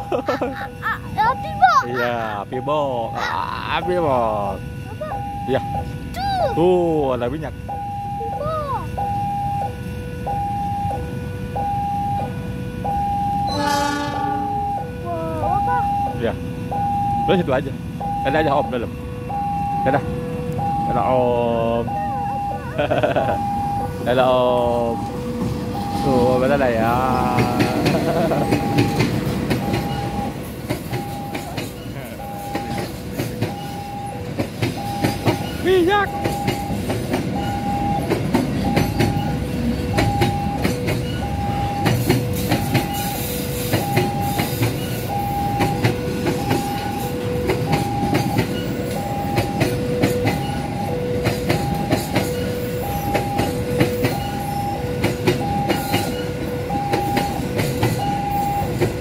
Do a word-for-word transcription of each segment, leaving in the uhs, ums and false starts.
Api bok. Iya, api bok. Api bok. Iya. Tuh, ada minyak. Ya, udah situ aja. Ada aja om dalam. Dadah. Dadah om. Dadah om. Tuh, betul lah ya. Minyak.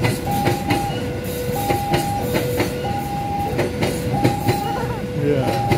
Yeah.